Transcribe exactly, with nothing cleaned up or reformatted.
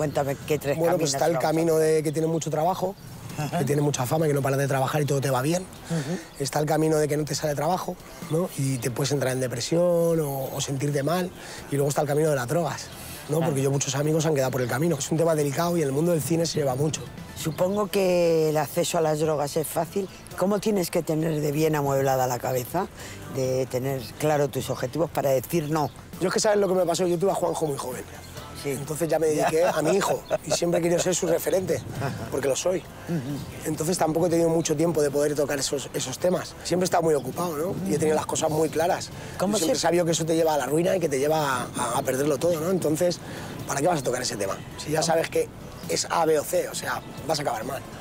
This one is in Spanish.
Cuéntame qué tres Bueno, caminos. pues está el camino de que tiene mucho trabajo, Ajá. que tiene mucha fama, que no paras de trabajar y todo te va bien. Uh-huh. Está el camino de que no te sale trabajo, ¿no? Y te puedes entrar en depresión o, o sentirte mal. Y luego está el camino de las drogas, ¿no? Claro. Porque yo muchos amigos han quedado por el camino. Es un tema delicado y en el mundo del cine se lleva mucho. Supongo que el acceso a las drogas es fácil. ¿Cómo tienes que tener de bien amueblada la cabeza? De tener claro tus objetivos para decir no. Yo es que sabes lo que me pasó, yo tuve a Juanjo muy joven. Sí. Entonces ya me dediqué a mi hijo y siempre he querido ser su referente, porque lo soy. Entonces tampoco he tenido mucho tiempo de poder tocar esos, esos temas. Siempre he estado muy ocupado, ¿no? Y he tenido las cosas muy claras. ¿Cómo siempre he sabido que eso te lleva a la ruina y que te lleva a, a perderlo todo, ¿no? Entonces, ¿para qué vas a tocar ese tema? Si ya sabes que es A, B o C, o sea, vas a acabar mal.